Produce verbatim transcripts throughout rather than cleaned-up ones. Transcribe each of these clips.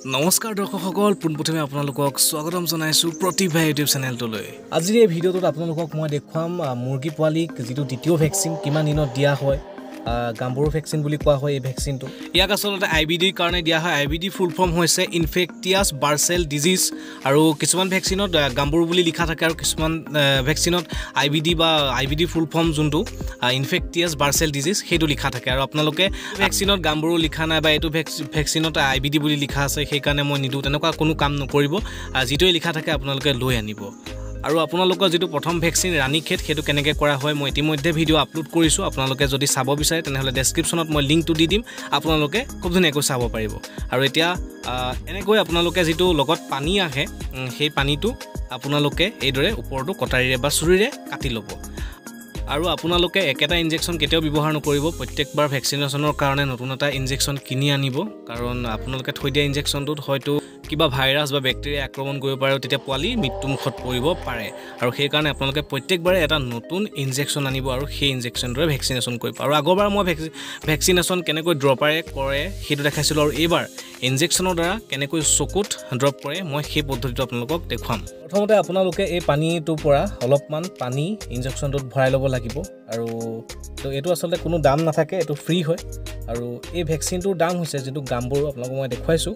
নমস্কাৰ দৰ্শক সকল পুনপ্ৰথমে আপোনালোকক স্বাগতম জনাইছো প্ৰতিভা ইউটিউব চেনেলটোলৈ আজিৰ এই ভিডিঅ'টোত আপোনালোকক মই দেখুৱাম মুৰ্গী পোৱালিক যিটো দ্বিতীয় ভ্যাকচিন কিমান দিনত দিয়া হয় গাম্বুৰ ভ্যাকচিন বুলি কোৱা হয় এই ভ্যাকচিনটো ইয়াক আসলতে আইবিডি কাৰণে দিয়া হয় আইবিডি ফুল ফৰ্ম হৈছে ইনফেক্টিয়াছ বাৰ্চেল ডিজিজ আৰু কিছুমান ভ্যাকচিনত গাম্বুৰ বুলি লিখা থাকে আৰু কিছুমান ভ্যাকচিনত আইবিডি বা আইবিডি ফুল ফৰ্ম যোনটো ইনফেক্টিয়াছ বাৰ্চেল ডিজিজ সেইটো লিখা থাকে আৰু আপোনালোকে ভ্যাকচিনত গাম্বুৰ লিখা নাই বা এটো ভ্যাকচিনত আইবিডি বুলি লিখা আছে সেই কাৰণে মই নিদু তেনেকুৱা কোনো কাম নকৰিব যিটোই লিখা থাকে আপোনালোকে লৈ আনিব আৰু আপোনালোকৰ যেটো প্ৰথম ভ্যাকচিন ৰাণীক্ষেত হেতু কেনেকৈ কৰা হয় মই ইতিমধ্যে ভিডিও আপলোড কৰিছো আপোনালোকে যদি চাব বিচাৰে তেনেহলে ডেসক্ৰিপচনত মই লিংকটো দি দিম আপোনালোকে খুব ধুনীয়াকৈ চাব পাৰিব আৰু এতিয়া এনেকৈ আপোনালোকে যেটো লগত পানী আহে সেই পানীটো আপোনালোকে এইদৰে ওপৰটো কটাৰীৰে বা চুৰিৰে কাটি ল'ব আৰু আপোনালোকে একেটা ইনজেকচন কেতিয়াও ব্যৱহাৰ নকৰিব প্ৰত্যেকবাৰ ভ্যাকচিনেশনৰ কাৰণে নতুন এটা ইনজেকচন কিনি আনিব কাৰণ আপোনালোকে থৈ দিয়া ইনজেকচনটোত হয়তো কিবা ভাইৰাছ বা ব্যাকটেৰিয়া আক্ৰমণ কৰিব পাৰে তেতিয়া পোৱালি মৃত্যুমুখত পৰিব পাৰে আৰু সেই কাৰণে আপোনালোকে প্ৰত্যেকবাৰে এটা নতুন ইনজেকচন আনিব আৰু সেই ইনজেকচনৰে ভ্যাকচিনেশন কৰিব আৰু আগৰবাৰ মই ভ্যাকচিনেশন কেনেকৈ ড্ৰপাৰে কৰে হেতু দেখাইছিল আৰু এইবাৰ ইনজেকচনৰ দ্বাৰা কেনেকৈ চকুত ড্ৰপ কৰে মই সেই পদ্ধতিটো আপোনালোকক দেখুৱাম প্ৰথমতে আপোনালোকে এই পানীটোৰ পৰা অলপমান পানী ইনজেকচনটোত ভৰাই ল'ব লাগিব আৰু তো এটো আসলে কোনো দাম নাথাকে এটো ফ্ৰী হয় আৰু এই ভ্যাকচিনটোৰ দাম হৈছে যেটো গাম্বুৰ আপোনালোকক মই দেখুৱাইছো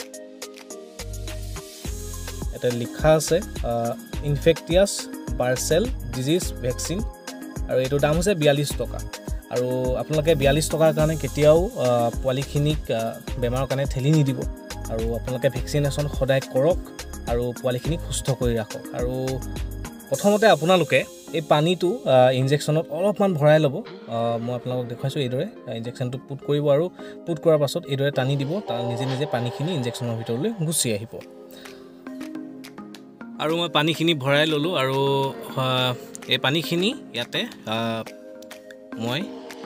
এটা লিখা আছে ইনফেক্টিয়াছ বাৰ্চেল ডিজিজ ভ্যাকচিন আৰু এটো দাম হৈছে বিয়াল্লিছ টকা আৰু আপোনালোকে বিয়াল্লিছ টকাৰ কাৰণে কেতিয়াও পোৱালিখিনিক বেমাৰৰ কাৰণে ঠেলি নিদিব আৰু আপোনালোকে ভ্যাকচিনেশন সদায় কৰক আৰু পোৱালিখিনিক সুস্থ কৰি ৰাখক আৰু প্ৰথমতে আপোনালোকে এই পানীটো ইনজেকচনত অলপমান ভৰাই ল'ব মই আপোনালোকক দেখুৱাইছো এইদৰে ইনজেকচনটো পুট কৰিব আৰু পুট কৰাৰ পাছত এইদৰে টানি দিব তাৰ নিজে নিজে পানীখিনি ইনজেকচনৰ ভিতৰলৈ গুচি আহিব আৰু মই পানীখিনি ভৰাই ললো আৰু এই পানীখিনি ইয়াতে মই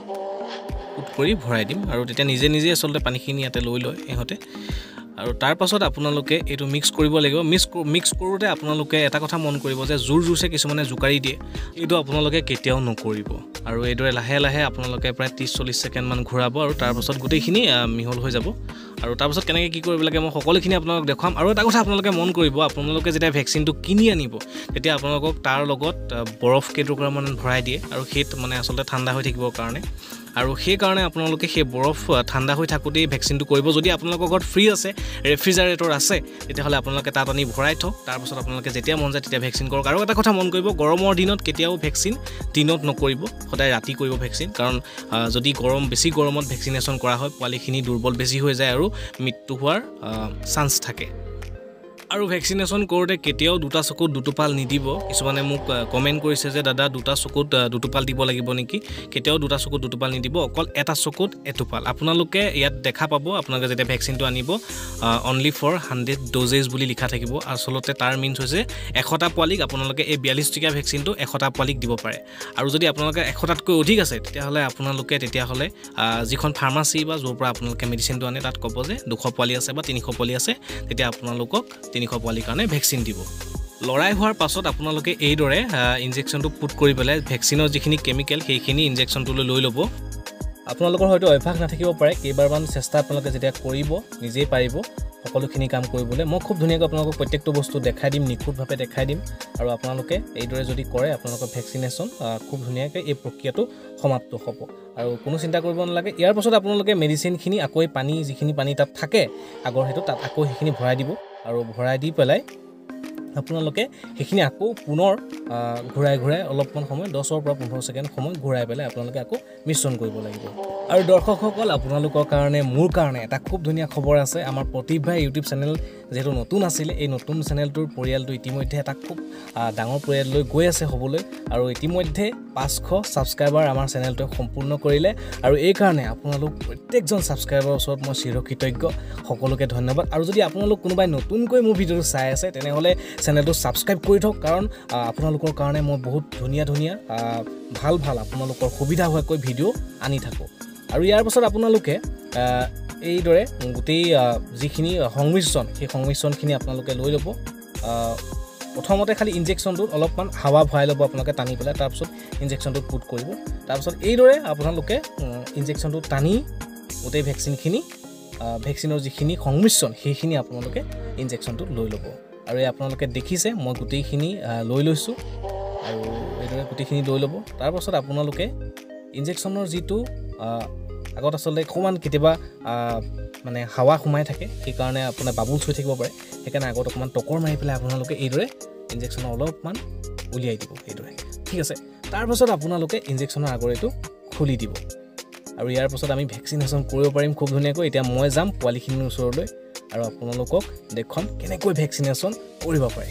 পুট কৰি ভৰাই দিম আৰু তেতিয়া নিজে নিজে আসলতে পানীখিনি ইয়াতে লৈ লয় এহতে আৰু তাৰ পাছত আপোনালোকে এটো মিক্স কৰিব লাগিব মিক্স মিক্স কৰোতে আপোনালোকে এটা কথা মন কৰিব যে জোৰ জোৰছে কিছুমানে জুকাৰি দিয়ে এটো আপোনালোকে কেতিয়াও নকৰিব আৰু এইদৰে লাহে লাহে আপোনালোকে প্ৰায় ত্ৰিছ চল্লিছ সেকেন্ড মান ঘূৰাব আৰু তাৰ পাছত গোটেইখিনি মিহল হৈ যাব আৰু তাৰ পাছত কেনেকৈ কি কৰিব লাগে মই সকলোখিনি আপোনালোকক দেখাম আৰু এটা কথা আপোনালোকে মন কৰিব আপোনালোকে যেতিয়া ভ্যাকচিনটো কিনি আনিব তেতিয়া আপোনালোকক তাৰ লগত বৰফ কেইটুকুৰা মান ভৰাই দিয়ে আৰু হেত মানে আসলতে ঠাণ্ডা হৈ থাকিবৰ কাৰণে আৰু সেই কাৰণে আপোনালোকে সেই বৰফ ঠাণ্ডা হৈ থাকুতে ভ্যাকচিনটো কৰিব যদি আপোনালোকৰ ঘৰত ফ্ৰী আছে ৰেফ্ৰিজাৰেটৰ আছে তেতিয়াহলে আপোনালোকে তাত আনি ভৰাই থওক তাৰ পাছত আপোনালোকে যেতিয়া মন যায় তেতিয়া ভ্যাকচিন কৰক আৰু এটা কথা মন কৰিব গৰমৰ দিনত কেতিয়াও ভ্যাকচিন দিনত নকৰিব সদায় ৰাতি কৰিব ভ্যাকচিন কাৰণ যদি গৰম বেছি গৰমত ভ্যাকচিনেশন কৰা হয় পোৱালিখিনি দুৰ্বল বেছি হৈ যায় আৰু মৃত্যু হোৱাৰ চান্স থাকে আৰু ভ্যাকচিনেশন কৰোতে কেতিয়াও দুটা চকুত দুটোপাল নিদিব কিছুমানে মোক কমেন্ট কৰিছে যে দাদা দুটা চকুত দুটোপাল দিব লাগিব নেকি কেতিয়াও দুটা চকুত দুটোপাল নিদিব অকল এটা চকুত এটোপাল আপোনালোকে ইয়াত দেখা পাব আপোনালোকে যেতিয়া ভ্যাকচিনটো আনিব অনলি ফৰ হাণ্ড্ৰেড ডোজেজ বুলি লিখা থাকিব আসলতে তাৰ মিন্স হৈছে এশটা পোৱালিক আপোনালোকে এই বিয়াল্লিছ টকীয়া ভ্যাকচিনটো এশটা পোৱালিক দিব পাৰে আৰু যদি আপোনালোকে এশটাতকৈ অধিক আছে তেতিয়াহলে আপোনালোকে তেতিয়াহলে যিখন ফাৰ্মাসী বা য'ৰ পৰা আপোনালোকে মেডিচিনটো আনে তাত ক'ব যে দুশ পোৱালি আছে বা তিনিশ পোৱালি আছে তেতিয়া আপোনালোকক তিনিশ পোৱালিৰ কাৰণে ভ্যাকচিন দিব লৰাই হোৱাৰ পাছত আপোনালোকে এইদৰে ইনজেকচনটো পুট কৰি পেলাই ভ্যাকচিনৰ যিখিনি কেমিকেল সেইখিনি ইনজেকচনটোলৈ লৈ ল'ব আপোনালোকৰ হয়তো অভ্যাস নাথাকিব পাৰে কেইবাৰমান চেষ্টা আপোনালোকে যেতিয়া কৰিব নিজেই পাৰিব সকলোখিনি কাম কৰিবলৈ মই খুব ধুনীয়াকৈ আপোনালোকক প্ৰত্যেকটো বস্তু দেখাই দিম নিখুঁতভাৱে দেখাই দিম আৰু আপোনালোকে এইদৰে যদি কৰে আপোনালোকৰ ভ্যাকচিনেশন খুব ধুনীয়াকৈ এই প্ৰক্ৰিয়াটো সমাপ্ত হ'ব আৰু কোনো চিন্তা কৰিব নালাগে ইয়াৰ পাছত আপোনালোকে মেডিচিনখিনি আকৌ পানী যিখিনি পানী তাত থাকে আগৰ হেতু তাত আকৌ সেইখিনি ভৰাই দিব আৰু ভৰাই দি পেলাই আপোনালোকে সেইখিনি আকৌ পুনৰ ঘূৰাই ঘূৰাই অলপমান সময় দহৰ পৰা পোন্ধৰ সেকেন্ড সময় ঘূৰাই পেলাই আপোনালোকে আকৌ মিশ্ৰণ কৰিব লাগিব আৰু দৰ্শকসকল আপোনালোকৰ কাৰণে মোৰ কাৰণে এটা খুব ধুনীয়া খবৰ আছে আমাৰ প্ৰতিভা ইউটিউব চেনেল যেটো নতুন আছিল এই নতুন চেনেলটোৰ পৰিয়ালটো ইতিমধ্যে এটা খুব ডাঙৰ পৰিয়াললৈ গৈ আছে হ'বলৈ আৰু ইতিমধ্যে পাঁচশ সাবস্ক্ৰাইবাৰ আমাৰ চেনেলটো সম্পূৰ্ণ কৰিলে আৰু এই কাৰণে আপোনালোক প্ৰত্যেকজন সাবস্ক্ৰাইবাৰৰ ওচৰত মই চিৰকৃতজ্ঞ সকলোকে ধন্যবাদ আৰু যদি আপোনালোক কোনোবাই নতুনকৈ মোৰ ভিডিঅটো চাই আছে তেনেহলে চেনেলটো সাবস্ক্ৰাইব কৰি থওক কাৰণ আপোনালোকৰ কাৰণে মই বহুত ধুনীয়া ধুনীয়া ভাল ভাল আপোনালোকৰ সুবিধা হোৱাকৈ ভিডিঅ আনি থাকো আৰু ইয়াৰ পাছত আপোনালোকে এইদৰে গোটেই যিখিনি সংমিশ্ৰণ সেই সংমিশ্ৰণখিনি আপোনালোকে লৈ ল'ব প্ৰথমতে খালি ইনজেকচনটো অলপমান হাৱা ভৰাই ল'ব আপোনালোকে টানি পেলাই তাৰ পাছত ইনজেকচনটো পুট কৰিব তাৰ পাছত এইদৰে আপোনালোকে ইনজেকচনটো টানি গোটেই ভ্যাকচিনখিনি ভেকচিনৰ যিখিনি সংমিশ্ৰণ সেইখিনি আপোনালোকে ইনজেকশ্যনটো লৈ ল'ব আৰু এই আপোনালোকে দেখিছে মই গোটেইখিনি লৈ লৈছোঁ আৰু এইদৰে গোটেইখিনি লৈ ল'ব তাৰপাছত আপোনালোকে ইনজেকশ্যনৰ যিটো আগত আচলতে অকণমান কেতিয়াবা মানে হাৱা সোমাই থাকে সেইকাৰণে আপোনাৰ বাবুলছ হৈ থাকিব পাৰে সেইকাৰণে আগত অকণমান টকৰ মাৰি পেলাই আপোনালোকে এইদৰে ইনজেকশ্যনৰ অলপমান উলিয়াই দিব এইদৰে ঠিক আছে তাৰপাছত আপোনালোকে ইনজেকশ্যনৰ আগৰেটো খুলি দিব আৰু ইয়াৰ পাছত আমি ভেকচিনেশ্যন কৰিব পাৰিম খুব ধুনীয়াকৈ এতিয়া মই যাম পোৱালিখিনিৰ ওচৰলৈ আৰু আপোনালোকক দেখুৱাম কেনেকৈ ভেকচিনেশ্যন কৰিব পাৰে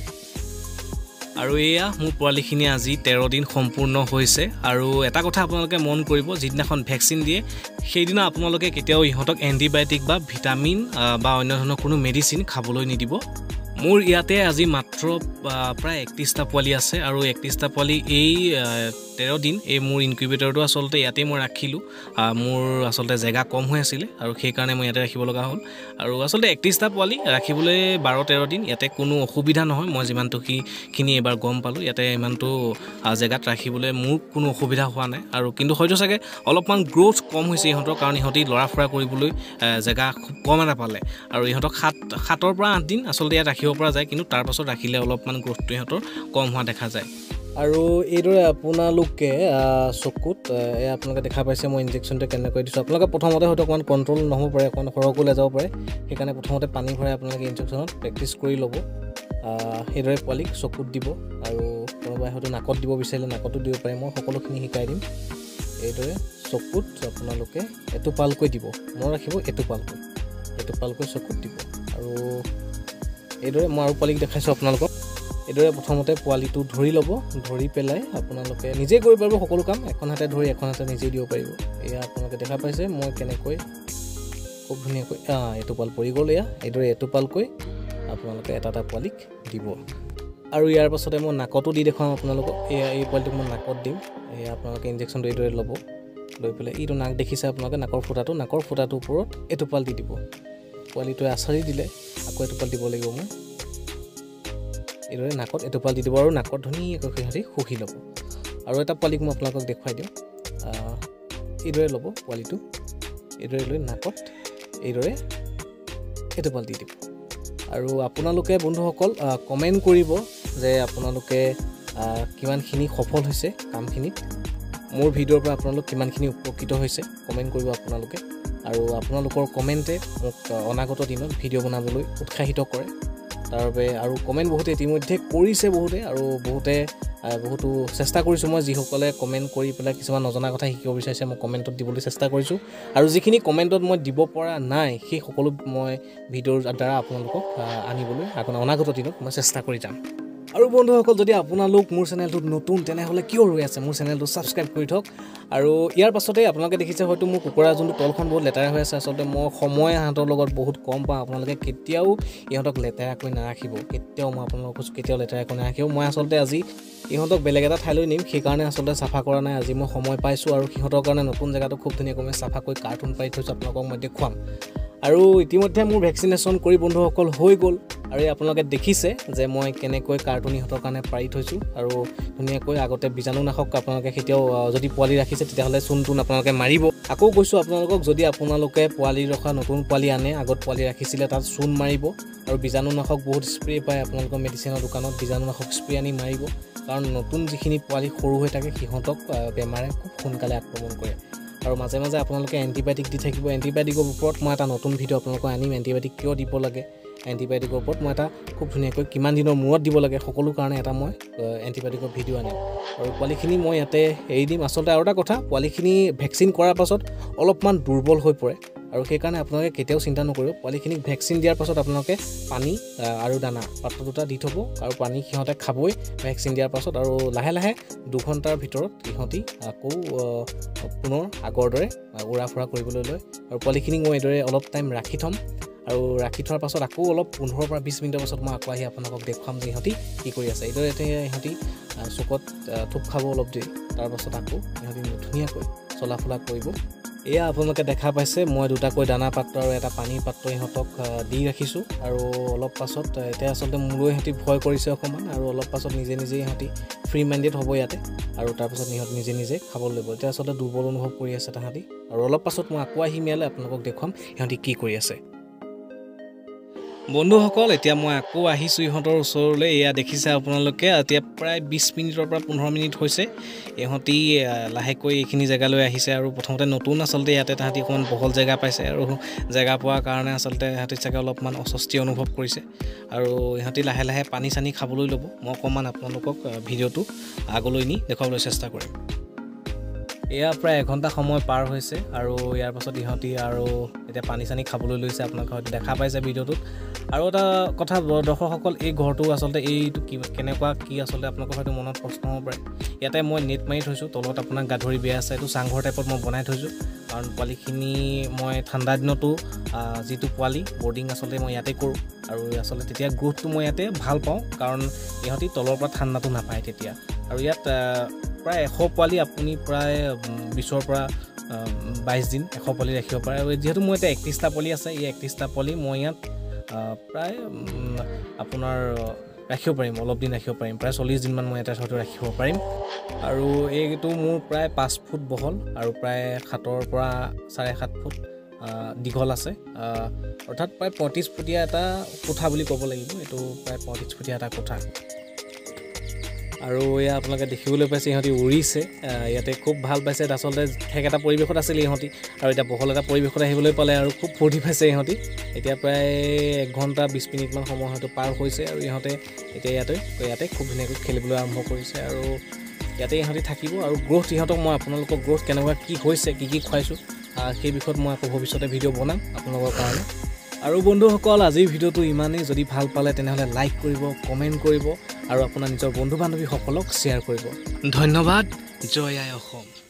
আৰু এয়া মোৰ পোৱালিখিনি আজি তেৰ দিন সম্পূৰ্ণ হৈছে আৰু এটা কথা আপোনালোকে মন কৰিব যিদিনাখন ভেকচিন দিয়ে সেইদিনা আপোনালোকে কেতিয়াও ইহঁতক এণ্টিবায়'টিক বা ভিটামিন বা অন্য ধৰণৰ কোনো মেডিচিন খাবলৈ নিদিব মোৰ ইয়াতে আজি মাত্ৰ প্ৰায় একত্ৰিছটা পোৱালি আছে আৰু একত্ৰিছটা পোৱালি এই তেৰ দিন এই মোৰ ইনকিউবেটৰটো আচলতে ইয়াতে মই ৰাখিলোঁ মোৰ আচলতে জেগা কম হৈ আছিলে আৰু সেইকাৰণে মই ইয়াতে ৰাখিব লগা হ'ল আৰু আচলতে একত্ৰিছটা পোৱালি ৰাখিবলৈ বাৰ তেৰ দিন ইয়াতে কোনো অসুবিধা নহয় মই যিমানটোখিনি এবাৰ গম পালোঁ ইয়াতে ইমানটো জেগাত ৰাখিবলৈ মোৰ কোনো অসুবিধা হোৱা নাই আৰু কিন্তু হয়তো চাগে অলপমান গ্ৰ'থ কম হৈছে ইহঁতৰ কাৰণ ইহঁতি লৰা ফুৰা কৰিবলৈ জেগা খুব কম এটা পালে আৰু ইহঁতক সাত সাতৰ পৰা আঠ দিন আচলতে ইয়াত ৰাখিব পৰা যায় কিন্তু তাৰ পাছত ৰাখিলে অলপমান গ্ৰ'থটো ইহঁতৰ কম হোৱা দেখা যায় আৰু এইদৰে আপোনালোকে চকুত আপোনালোকে দেখা পাইছে মই ইনজেকশ্যনটো কেনেকৈ দিছোঁ আপোনালোকে প্ৰথমতে হয়তো অকণমান কণ্ট্ৰল নহ'ব পাৰে অকণমান সৰহকৈ লৈ যাব পাৰে সেইকাৰণে প্ৰথমতে পানী ভৰাই আপোনালোকে ইনজেকশ্যনত প্ৰেক্টিছ কৰি ল'ব সেইদৰে পোৱালিক চকুত দিব আৰু কোনোবাই হয়তো নাকত দিব বিচাৰিলে নাকতো দিব পাৰে মই সকলোখিনি শিকাই দিম এইদৰে চকুত আপোনালোকে এটোপালকৈ দিব মনত ৰাখিব এটোপালকৈ এটোপালকৈ চকুত দিব আৰু এইদৰে মই আৰু পোৱালিক দেখাইছোঁ আপোনালোকক এইদৰে প্ৰথমতে পোৱালিটো ধৰি ল'ব ধৰি পেলাই আপোনালোকে নিজেই কৰিব পাৰিব সকলো কাম এখন হাতে ধৰি এখন হাতে নিজেই দিব পাৰিব এয়া আপোনালোকে দেখা পাইছে মই কেনেকৈ খুব ধুনীয়াকৈ এটোপাল পৰি গ'ল এয়া এইদৰে এটোপালকৈ আপোনালোকে এটা এটা পোৱালিক দিব আৰু ইয়াৰ পাছতে মই নাকতো দি দেখুৱাম আপোনালোকক এয়া এই পোৱালিটোক মই নাকত দিম এয়া আপোনালোকে ইনজেকশ্যনটো এইদৰে ল'ব লৈ পেলাই এইটো নাক দেখিছে আপোনালোকে নাকৰ ফুটাটো নাকৰ ফুটাটোৰ ওপৰত এটোপাল দি দিব পোৱালিটোৱে আচাৰি দিলে আকৌ এটোপাল দিব লাগিব মই এইদৰে নাকত এটোপাল দি দিব আৰু নাকত ধুনীয়াকৈ সিহঁতি শুহি ল'ব আৰু এটা পোৱালিক মই আপোনালোকক দেখুৱাই দিওঁ এইদৰে ল'ব পোৱালিটো এইদৰে লৈ নাকত এইদৰে এটোপাল দি দিব আৰু আপোনালোকে বন্ধুসকল কমেণ্ট কৰিব যে আপোনালোকে কিমানখিনি সফল হৈছে কামখিনিত মোৰ ভিডিঅ'ৰ পৰা আপোনালোক কিমানখিনি উপকৃত হৈছে কমেণ্ট কৰিব আপোনালোকে আৰু আপোনালোকৰ কমেণ্টে মোক অনাগত দিনত ভিডিঅ' বনাবলৈ উৎসাহিত কৰে তাৰ বাবে আৰু কমেণ্ট বহুতে ইতিমধ্যে কৰিছে বহুতে আৰু বহুতে বহুতো চেষ্টা কৰিছোঁ মই যিসকলে কমেণ্ট কৰি পেলাই কিছুমান নজনা কথা শিকিব বিচাৰিছে মই কমেণ্টত দিবলৈ চেষ্টা কৰিছোঁ আৰু যিখিনি কমেণ্টত মই দিব পৰা নাই সেই সকলো মই ভিডিঅ'ৰ দ্বাৰা আপোনালোকক আনিবলৈ আপোনাৰ অনাগত দিনত মই চেষ্টা কৰি যাম আৰু বন্ধুসকল যদি আপোনালোক মোৰ চেনেলটোত নতুন তেনেহ'লে কিয় ৰৈ আছে মোৰ চেনেলটো ছাবস্ক্ৰাইব কৰি থওক আৰু ইয়াৰ পাছতে আপোনালোকে দেখিছে হয়তো মোৰ কুকুৰা যোনটো তলখন বহুত লেতেৰা হৈ আছে আচলতে মই সময় সিহঁতৰ লগত বহুত কম পাওঁ আপোনালোকে কেতিয়াও ইহঁতক লেতেৰাকৈ নাৰাখিব কেতিয়াও মই আপোনালোকক কৈছোঁ কেতিয়াও লেতেৰাকৈ নাৰাখিব মই আচলতে আজি ইহঁতক বেলেগ এটা ঠাইলৈ নিম সেইকাৰণে আচলতে চাফা কৰা নাই আজি মই সময় পাইছোঁ আৰু সিহঁতৰ কাৰণে নতুন জেগাটো খুব ধুনীয়াকৈ মই চাফাকৈ কাৰ্টুন পাৰি থৈছোঁ আপোনালোকক মই দেখুৱাম আৰু ইতিমধ্যে মোৰ ভেকচিনেশ্যন কৰি বন্ধুসকল হৈ গ'ল আৰু আপোনালোকে দেখিছে যে মই কেনেকৈ কাৰ্টুন ইহঁতৰ কাৰণে পাৰি থৈছোঁ আৰু ধুনীয়াকৈ আগতে বীজাণুনাশক আপোনালোকে কেতিয়াও যদি পোৱালি ৰাখিছে তেতিয়াহ'লে চূণ টুণ আপোনালোকে মাৰিব আকৌ কৈছোঁ আপোনালোকক যদি আপোনালোকে পোৱালি ৰখা নতুন পোৱালি আনে আগত পোৱালি ৰাখিছিলে তাত চূণ মাৰিব আৰু বীজাণুনাশক বহুত স্প্ৰে পায় আপোনালোকৰ মেডিচিনৰ দোকানত বীজাণুনাশক স্প্ৰে আনি মাৰিব কাৰণ নতুন যিখিনি পোৱালি সৰু হৈ থাকে সিহঁতক বেমাৰে খুব সোনকালে আক্ৰমণ কৰে আৰু মাজে মাজে আপোনালোকে এণ্টিবায়'টিক দি থাকিব এণ্টিবায়'টিকৰ ওপৰত মই এটা নতুন ভিডিঅ' আপোনালোকক আনিম এণ্টিবায়'টিক কিয় দিব লাগে এণ্টিবায়'টিকৰ ওপৰত মই এটা খুব ধুনীয়াকৈ কিমান দিনৰ মূৰত দিব লাগে সকলো কাৰণে এটা মই এণ্টিবায়'টিকৰ ভিডিঅ' আনিম আৰু পোৱালিখিনি মই ইয়াতে এৰি দিম আচলতে আৰু এটা কথা পোৱালিখিনি ভেকচিন কৰাৰ পাছত অলপমান দুৰ্বল হৈ পৰে আৰু সেইকাৰণে আপোনালোকে কেতিয়াও চিন্তা নকৰিব পোৱালিখিনিক ভেকচিন দিয়াৰ পাছত আপোনালোকে পানী আৰু দানা পাত্ৰ দুটা দি থ'ব আৰু পানী সিহঁতে খাবই ভেকচিন দিয়াৰ পাছত আৰু লাহে লাহে দুঘণ্টাৰ ভিতৰত সিহঁতি আকৌ পুনৰ আগৰ দৰে উৰা ফুৰা কৰিবলৈ লয় আৰু পোৱালিখিনিক মই এইদৰে অলপ টাইম ৰাখি থ'ম আৰু ৰাখি থোৱাৰ পাছত আকৌ অলপ পোন্ধৰৰ পৰা বিছ মিনিটৰ পাছত মই আকৌ আহি আপোনালোকক দেখুৱাম যে ইহঁতি কি কৰি আছে এইদৰে এতিয়া ইহঁতি চুকত থোপ খাব অলপ দেৰি তাৰপাছত আকৌ ইহঁতি ধুনীয়াকৈ চলা ফুৰা কৰিব এয়া আপোনালোকে দেখা পাইছে মই দুটাকৈ দানা পাত্ৰ আৰু এটা পানী পাত্ৰ ইহঁতক দি ৰাখিছোঁ আৰু অলপ পাছত এতিয়া আচলতে মোলৈ ইহঁতি ভয় কৰিছে অকণমান আৰু অলপ পাছত নিজে নিজে ইহঁতি ফ্ৰী মাইণ্ডেড হ'ব ইয়াতে আৰু তাৰপাছত ইহঁত নিজে নিজে খাবলৈ ল'ব এতিয়া আচলতে দুৰ্বল অনুভৱ কৰি আছে তাহাঁতি আৰু অলপ পাছত মই আকৌ আহি মেলে আপোনালোকক দেখুৱাম ইহঁতি কি কৰি আছে বন্ধুসকল এতিয়া মই আকৌ আহিছোঁ ইহঁতৰ ওচৰলৈ এয়া দেখিছে আপোনালোকে এতিয়া প্ৰায় বিছ মিনিটৰ পৰা পোন্ধৰ মিনিট হৈছে ইহঁতি লাহেকৈ এইখিনি জেগালৈ আহিছে আৰু প্ৰথমতে নতুন আচলতে ইয়াতে তাহাঁতি অকণমান বহল জেগা পাইছে আৰু জেগা পোৱাৰ কাৰণে আচলতে সিহঁতি চাগে অলপমান অস্বস্তি অনুভৱ কৰিছে আৰু ইহঁতি লাহে লাহে পানী চানী খাবলৈ ল'ব মই অকণমান আপোনালোকক ভিডিঅ'টো আগলৈ নি দেখুৱাবলৈ চেষ্টা কৰিম এয়া প্ৰায় এঘণ্টা সময় পাৰ হৈছে আৰু ইয়াৰ পাছত ইহঁতি আৰু এতিয়া পানী চানী খাবলৈ লৈছে আপোনালোকে হয়তো দেখা পাইছে ভিডিঅ'টোত আৰু এটা কথা দৰ্শকসকল এই ঘৰটো আচলতে এইটো কি কেনেকুৱা কি আচলতে আপোনালোকৰ হয়তো মনত প্ৰশ্ন হ'ব পাৰে ইয়াতে মই নেট মাৰি থৈছোঁ তলত আপোনাৰ গাধৰি বেয়া আছে এইটো চাংঘৰ টাইপত মই বনাই থৈছোঁ কাৰণ পোৱালিখিনি মই ঠাণ্ডা দিনতো যিটো পোৱালি বৰ্ডিং আচলতে মই ইয়াতে কৰোঁ আৰু আচলতে তেতিয়া গ্ৰোথটো মই ইয়াতে ভাল পাওঁ কাৰণ ইহঁতি তলৰ পৰা ঠাণ্ডাটো নাপায় তেতিয়া আৰু ইয়াত প্ৰায় এশ পোৱালি আপুনি প্ৰায় বিছৰ পৰা বাইছ দিন এশ পোৱালি ৰাখিব পাৰে আৰু যিহেতু মোৰ এতিয়া একত্ৰিছটা পোৱালি আছে এই একত্ৰিছটা পোৱালি মই ইয়াত প্ৰায় আপোনাৰ ৰাখিব পাৰিম অলপ দিন ৰাখিব পাৰিম প্ৰায় চল্লিছ দিনমান মই এটা হয়তো ৰাখিব পাৰিম আৰু এইটো মোৰ প্ৰায় পাঁচ ফুট বহল আৰু প্ৰায় সাতৰ পৰা চাৰে সাত ফুট দীঘল আছে অৰ্থাৎ প্ৰায় পঁয়ত্ৰিছ ফুটীয়া এটা কোঠা বুলি ক'ব লাগিব এইটো প্ৰায় পঁয়ত্ৰিছ ফুটীয়া এটা কোঠা আৰু এয়া আপোনালোকে দেখিবলৈ পাইছে ইহঁতি উৰিছে ইয়াতে খুব ভাল পাইছে আচলতে ঠেক এটা পৰিৱেশত আছিলে ইহঁতি আৰু এতিয়া বহল এটা পৰিৱেশত আহিবলৈ পালে আৰু খুব ফূৰ্তি পাইছে ইহঁতি এতিয়া প্ৰায় এক ঘণ্টা বিছ মিনিটমান সময় হয়তো পাৰ হৈছে আৰু ইহঁতে এতিয়া ইয়াতে ইয়াতে খুব ধুনীয়াকৈ খেলিবলৈ আৰম্ভ কৰিছে আৰু ইয়াতে ইহঁতি থাকিব আৰু গ্ৰোথ ইহঁতক মই আপোনালোকৰ গ্ৰোথ কেনেকুৱা কি হৈছে কি কি খুৱাইছোঁ সেই বিষয়ত মই আকৌ ভৱিষ্যতে ভিডিঅ' বনাম আপোনালোকৰ কাৰণে আৰু বন্ধুসকল আজিৰ ভিডিঅ'টো ইমানেই যদি ভাল পালে তেনেহ'লে লাইক কৰিব কমেণ্ট কৰিব আৰু আপোনাৰ নিজৰ বন্ধু বান্ধৱীসকলক শ্বেয়াৰ কৰিব ধন্যবাদ জয় আই অসম।